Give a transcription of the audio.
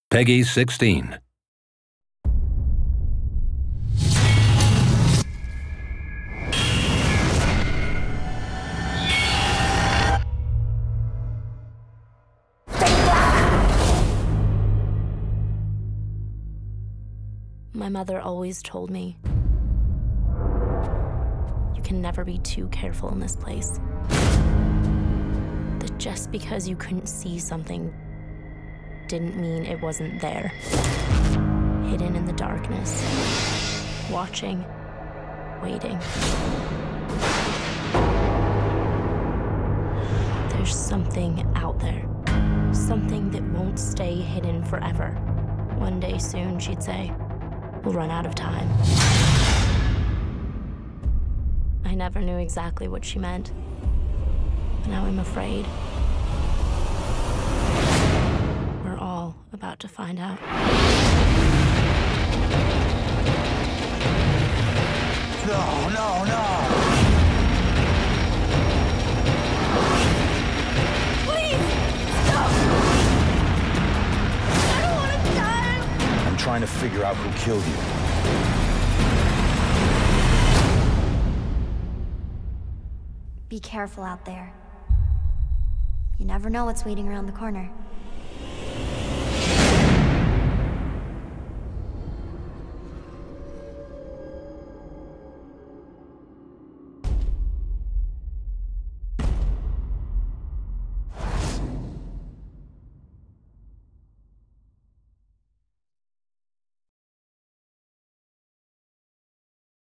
Peggy 16. My mother always told me, you can never be too careful in this place. That just because you couldn't see something didn't mean it wasn't there. Hidden in the darkness, watching, waiting. There's something out there, something that won't stay hidden forever. One day soon, she'd say, we'll run out of time. I never knew exactly what she meant, but now I'm afraid. We're all about to find out. No. Please, stop! I don't want to die! I'm trying to figure out who killed you. Be careful out there. You never know what's waiting around the corner.